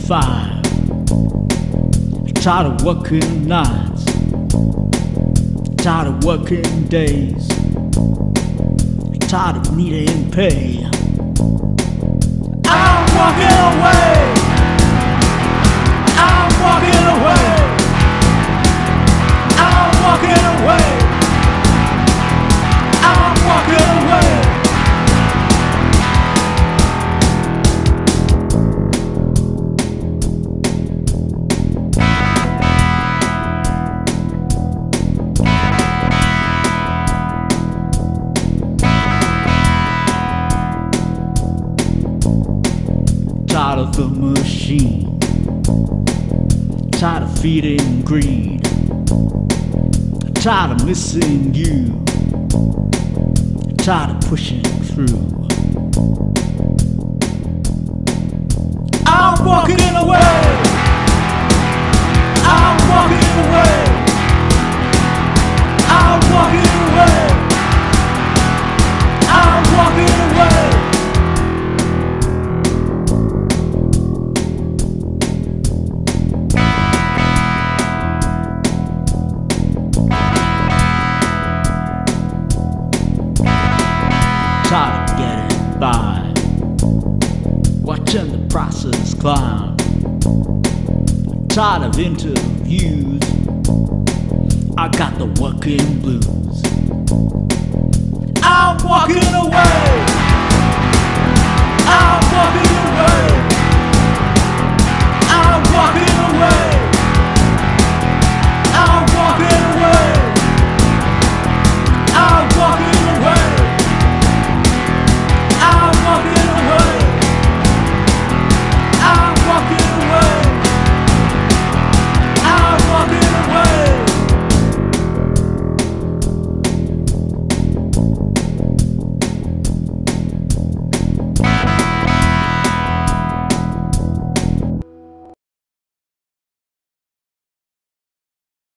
5. Tired of working nights, tired of working days, tired of needing pay. I'm walking away, I'm walking away, I'm walking away, I'm walking away. Tired of the machine, tired of feeding greed, tired of missing you, tired of pushing through. I'm walking away, I'm walking away, I'm walking away, I'm walking away. Tired of getting by, watching the prices climb. Tired of interviews, I got the working blues. I'm walking away,